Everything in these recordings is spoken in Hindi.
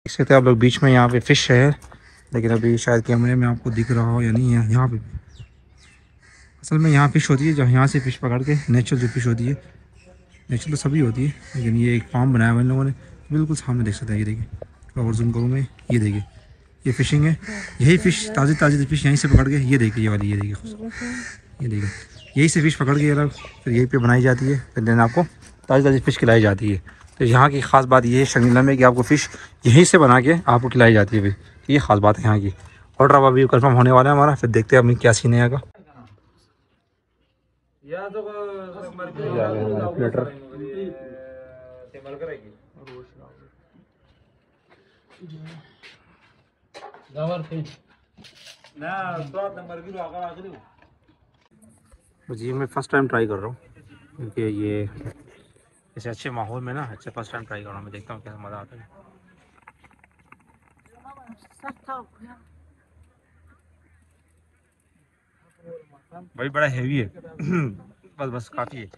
सकते हैं आप लोग बीच में, यहाँ पे फ़िश है, लेकिन अभी शायद कैमरे में आपको दिख रहा हो या नहीं है। यहाँ पे असल में यहाँ फ़िश होती है, जहाँ यहाँ से फ़िश पकड़ के नेचुरल जो फ़िश होती है, नेचुरल तो सभी होती है, लेकिन ये एक फार्म बनाया हुआ इन लोगों ने, बिल्कुल सामने देख सकते हैं। ये देखिए, और जूम करूँ मैं, ये देखिए ये फ़िशिंग है। यही फ़िश ताज़ी ताज़ी फ़िश यहीं से पकड़ के, ये देखिए ये वाली, ये देखिए, ये देखिए यही से फ़िश पकड़ के ये लोग फिर यहीं पे बनाई जाती है, फिर देन आपको ताज़ी ताज़ी फ़िश खिलाई जाती है। तो यहाँ की ख़ास बात ये है शर्मिला में कि आपको फ़िश यहीं से बना के आपको खिलाई जाती है। भाई ये ख़ास बात है यहाँ की। ऑर्डर अब अभी कन्फर्म होने वाला है हमारा, फिर देखते हैं अभी क्या सीन है का। जी मैं फ़र्स्ट टाइम ट्राई कर रहा हूँ, क्योंकि ये ऐसे अच्छे माहौल में ना, अच्छे फर्स्ट टाइम ट्राई कर रहा हूँ। मैं देखता हूँ कैसा मज़ा आता है। भाई बड़ा हेवी है बस काफ़ी है।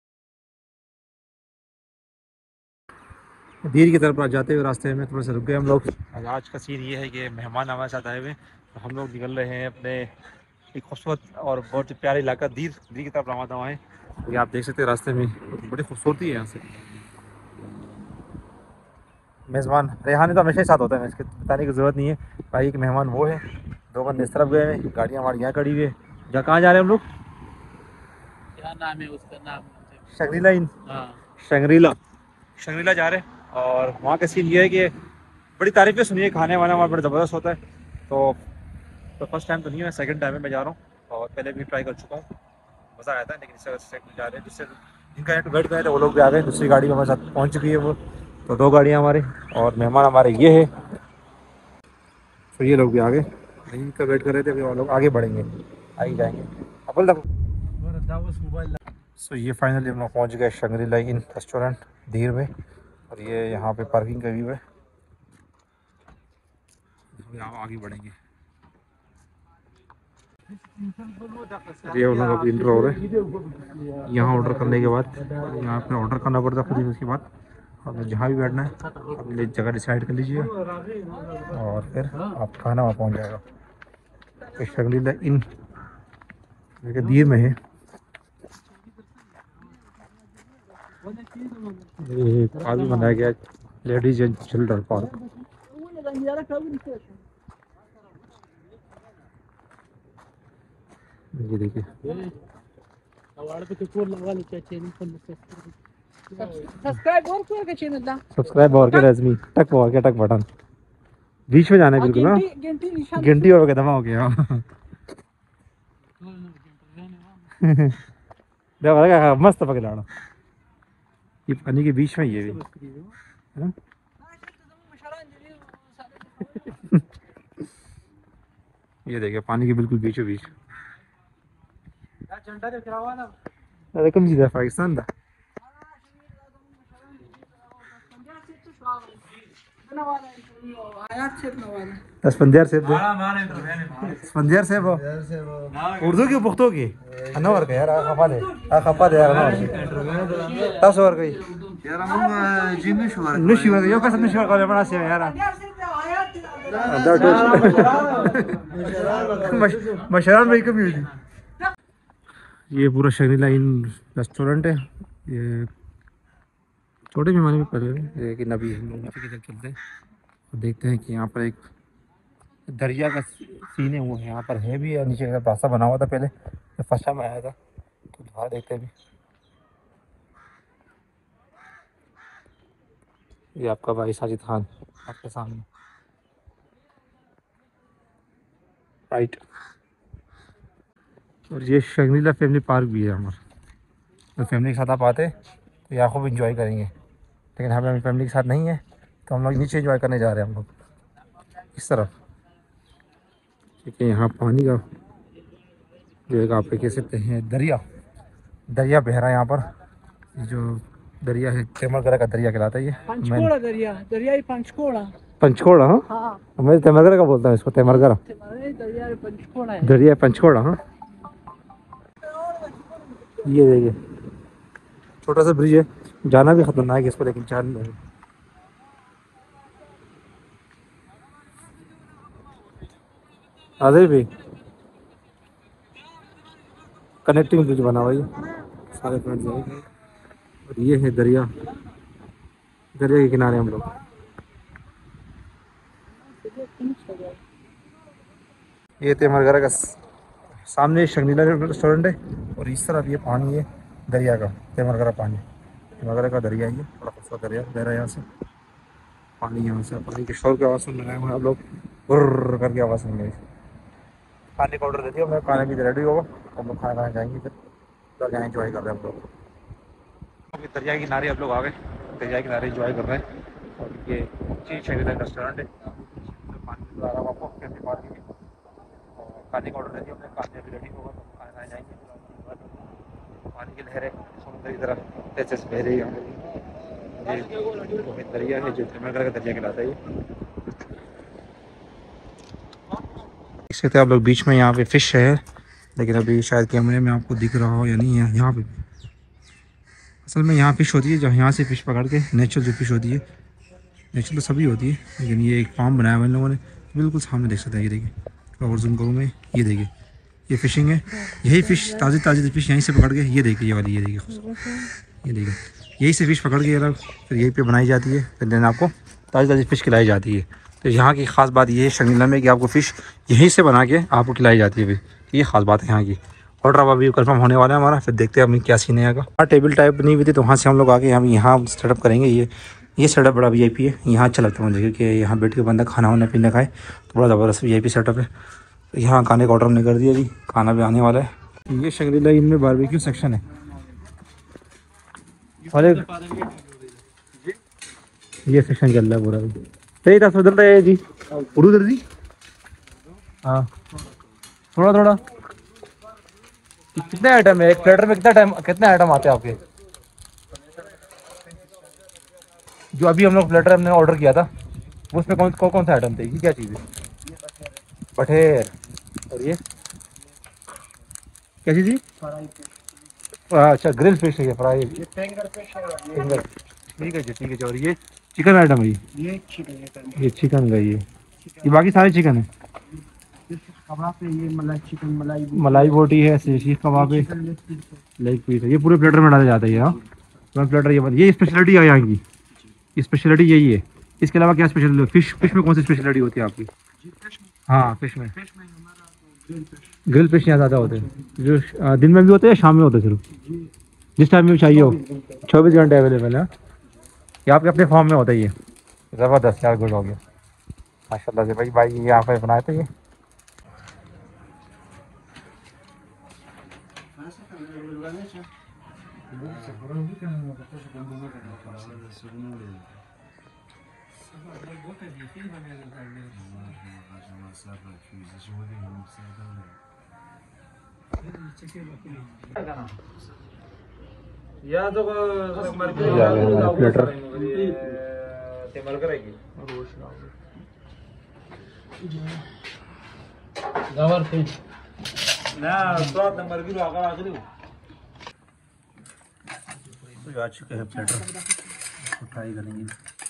दीर की तरफ जाते हुए रास्ते में थोड़ा सा रुक गए हम लोग। आज का सीन ये है कि मेहमान हमारे साथ आए हुए हैं, तो हम लोग निकल रहे हैं अपने एक खूबसूरत और बहुत प्यारा इलाका दीर की तरफ रवाना हुए हैं। ये आप देख सकते हैं रास्ते में बड़ी खूबसूरती है यहाँ से। मेज़बान रेहान तो हमेशा ही साथ होता है, इसके बताने की ज़रूरत नहीं है। भाई के मेहमान वो है, 2 बंदे इस तरफ गए हैं, गाड़ियाँ हमारी यहाँ खड़ी हुई है। जहाँ कहाँ जा रहे हैं हम लोग? क्या नाम है उसका? नाम शंग्रीला इन, हाँ शंग्रीला जा रहे हैं। और वहाँ का सीन ये है कि बड़ी तारीफ़ें सुनिए, खाने वाना वहाँ बड़ा ज़बरदस्त होता है। तो फर्स्ट टाइम तो नहीं है, सेकंड टाइम में मैं जा रहा हूँ, और पहले भी ट्राई कर चुका हूँ, मज़ा आया था। लेकिन इस वजह से सेकंड जा रहे हैं, जिससे जिनका यहाँ वेट कर रहे थे वो लोग भी आ गए, दूसरी गाड़ी में हमारे साथ पहुँच चुकी है वो। तो 2 गाड़ियाँ हमारी, और मेहमान हमारे ये है, तो ये लोग भी आ गए। इनका वेट कर रहे थे, अभी वो लोग आगे बढ़ेंगे, आगे जाएंगे अव्वल तक। सो ये फाइनली हम लोग पहुँच गए शंग्रीला इन रेस्टोरेंट दीर में, और ये यहाँ पे पार्किंग का व्यू है। यहाँ आगे बढ़ेंगे। ये हम लोग अभी इंटर हो रहे हैं। यहाँ ऑर्डर करने के बाद यहाँ पे ऑर्डर करना पड़ता है खुद, उसके बाद आपको जहाँ भी बैठना है अपनी जगह डिसाइड कर लीजिए, और फिर आप खाना वहाँ पहुँच जाएगा। तो शंग्रीला इन दीर में है। ये काफ़ी बनाया गया लेडीज एंड चिल्ड्रन पार्क। ये देखिए, सब्सक्राइब और के लाजमी टक और के टक बटन बीच में जाना है बिल्कुल ना, घंटी और दमा हो गया देखो मस्त पकड़ा, ये पानी के बीच में ये भी है। ये देखिए पानी के बिल्कुल बीचों बीच। कम जी पाकिस्तान दा स्पंदियार से स्पंदियार से उर्दू की पुख्तो की अनवर का यार खपा दे यार तब सवर गई यार हम जिन्नु यो कसम नशवर का बना से यार मशरान भाई कभी हुई। ये पूरा शंग्रीला इन रेस्टोरेंट है। ये छोटे पैमाने में पड़े हैं, लेकिन अभी हम लोग नीचे की तरफ चलते हैं और देखते हैं कि यहाँ पर एक दरिया का सीन है, वो यहाँ पर है भी है। नीचे का रास्ता बना हुआ था पहले, तो फर्स्ट टाइम आया था, तो दोबारा देखते हैं अभी। ये आपका भाई साजिद खान आपके सामने राइट। और ये शंग्रीला फैमिली पार्क भी है हमारा, तो फैमिली के साथ आप आते तो यहाँ खूब इंजॉय करेंगे, लेकिन हमें अपनी फैमिली के साथ नहीं है, तो हम लोग नीचे इंजॉय करने जा रहे हैं हम लोग इस तरफ। ठीक है, यहाँ पानी का जो है आप कह सकते हैं दरिया बह रहा है यहाँ पर। जो दरिया है तेमरगरा का दरिया कहलाता है। ये पंचकोड़ा दरिया ही पंचकोड़ा। हाँ मैं तेमरगरा का बोलता हूँ इसको, तेमरगरा दरिया पंचकोड़ा। हाँ ये देखिए छोटा सा ब्रिज है, जाना भी खतरनाक है इसको, लेकिन जान आधे भी कनेक्टिंग ब्रिज बना हुआ है, सारे फ्रेंड्स हैं। और ये है दरिया, दरिया के किनारे हम लोग। ये तेमरगरा का सामने शर्मिला रेस्टोरेंट है, और इस तरफ ये पानी है दरिया का, तेमरगरा पानी, तेमरगरा का दरिया ही है, बड़ा खूबसूरत दरिया बह रहा है यहाँ से। पानी यहाँ से, पानी के शोर की आवाज़ सुन रहे हैं आप लोग, बुर्र करके आवाज़ सुन रहे हैं। खाने का ऑर्डर दे दिया, मैं खाने भी रेडी होगा, हम लोग खाना खाने जाएंगे, फिर उधर जाएँ एंजॉय कर रहे हैं हम लोग। अभी दरिया के किनारे आप लोग आ गए, दरिया के किनारे एंजॉय कर रहे हैं। और ये चीज शर्मिला रेस्टोरेंट है, तो पानी नजर आ रहा है आपको कैसे पानी में। और खाने का ऑर्डर दे दिया हमने, खाने अभी रेडी होगा तो खाना खाने जाएंगे। पानी की लहरें समुद्र की तरफ तेज से बह रही है। ये दरिया है जो तेमरगरा का दरिया कहलाता है। देख सकते हैं आप लोग बीच में, यहाँ पे फिश है, लेकिन अभी शायद कैमरे में आपको दिख रहा हो या नहीं है। यहाँ पे असल में यहाँ फिश होती है, जहाँ यहाँ से फिश पकड़ के नेचुरल जो फिश होती है, नेचुरल तो सभी होती है, लेकिन ये एक फार्म बनाया हुआ इन लोगों ने, बिल्कुल सामने देख सकते हैं। ये देखिए, और जूम करूँ मैं, ये देखिए ये फिशिंग है, यही फिश ताज़ी ताज़ी फिश यहीं से पकड़ के, ये देखिए ये वाली, ये देखिए, ये देखिए यही से फिश पकड़ के ये लोग फिर यहीं पे बनाई जाती है, फिर देन आपको ताज़ी ताज़ी फ़िश खिलाई जाती है। तो यहाँ की ख़ास बात ये है शर्मिला में कि आपको फ़िश यहीं से बना के आपको खिलाई जाती है। ये ख़ास बात है यहाँ की। ऑर्डर अब अभी कंफर्म होने वाला है हमारा, फिर देखते हैं अभी क्या सीन है। हाँ, टेबल टाइप बनी हुई थी, तो वहाँ से हम लोग आके हम यहाँ सेटअप करेंगे। ये सेटअप बड़ा वीआईपी है, यहाँ अच्छा लगता है मुझे, क्योंकि यहाँ बैठ के बंदा खाना वाना पीना खाए तो बड़ा ज़बरदस्त वीआईपी सेटअप है। तो यहाँ खाने का ऑर्डर हमने कर दिया जी, खाना भी आने वाला है। ये शर्मिला इनमें बारबेक्यू सेक्शन है, और ये सेक्शन चल रहा है पूरा। सही था उधर है जी, उधर जी। हाँ, थोड़ा थोड़ा। कितने आइटम है एक प्लेटर में, कितने आइटम आते हैं आपके? जो अभी हम लोग प्लेटर हमने ऑर्डर किया था, वो उसमें कौन सा आइटम थे? ये क्या चीज़ है? बटेर। और ये क्या चीज़? अच्छा, ग्रिल फिश है, फ्राई फिंगर। ठीक है जी, ठीक है जी। और ये चिकन आइटम है, ये चिकन का, ये बाकी सारे चिकन है। कबाब है, ये मलाई चिकन, मलाई बोटी है, सीख कबाब है, लेग पीस है। ये पूरे प्लेटर में डाला जाता है। हाँ, प्लेटर ये स्पेशलिटी है यहाँ की, ये स्पेशलिटी यही है। इसके अलावा क्या स्पेशलिटी? फिश में कौन सी स्पेशलिटी होती है आपकी? हाँ, फिश में ग्रिल फिश यहाँ ज़्यादा होते हैं, जो दिन में भी होते हैं, शाम में होते हैं, सिर्फ जिस टाइम में चाहिए हो। 24 घंटे अवेलेबल है। ये आपके अपने फॉर्म में होता है। ये ज़बरदस्त यार, गुड हो गया माशाल्लाह से भाई ये यहाँ पे बनाए थे ये। प्लेटर आ चुके हैं, प्लेटर ट्राई करेंगे।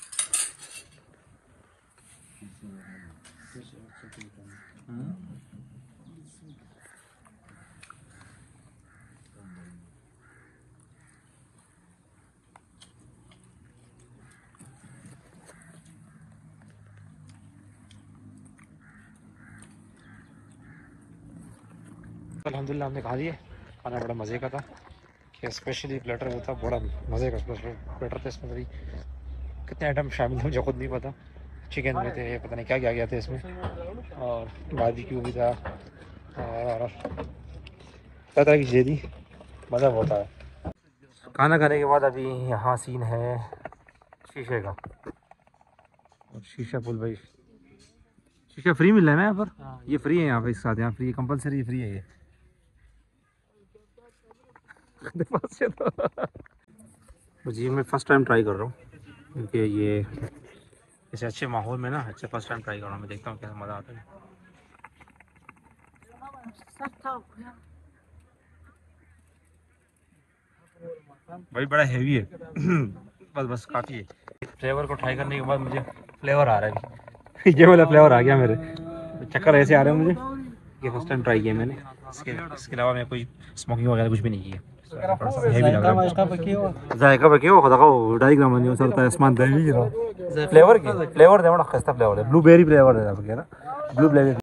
अल्हम्दुलिल्लाह हमने खा लिए, खाना बड़ा मज़े का था। कि स्पेशली प्लेटर जो था बड़ा मज़े का प्लेटर था। इसमें कितने आइटम शामिल थे मुझे खुद नहीं पता। चिकन में थे, पता नहीं क्या क्या गया था इसमें, और बारबेक्यू भी था, और तरह तरह की चीज़ें थी, मज़ा बहुत आया। खाना खाने के बाद अभी यहाँ सीन है शीशे का, और शीशा पुल भाई, शीशा फ्री मिल रहा है ना यहाँ पर? ये फ्री है यहाँ पे, इस साथ यहाँ फ्री, कंपलसरी फ्री है ये। जी मैं फ़र्स्ट टाइम ट्राई कर रहा हूँ, क्योंकि ये ऐसे अच्छे माहौल में ना, अच्छे फर्स्ट टाइम ट्राई कर रहा हूँ। मैं देखता हूँ कैसा मज़ा आता है। भाई बड़ा हेवी है। बस काफ़ी है। फ्लेवर को ट्राई करने के बाद मुझे फ्लेवर आ रहा है। ये वाला फ्लेवर आ गया मेरे, चक्कर ऐसे आ रहे हैं मुझे। ये फर्स्ट टाइम ट्राई किया मैंने। इसके अलावा मैं कोई स्मोकिंग वगैरह कुछ भी नहीं किया। हेवी लग रहा है। जायका पे क्यों खुदा को डायग्राम नहीं चलता है आसमान दे भी फ्लेवर के फ्लेवर दे बड़ा खस्ता फ्लेवर है ब्लूबेरी फ्लेवर है आपके ना ब्लूबेरी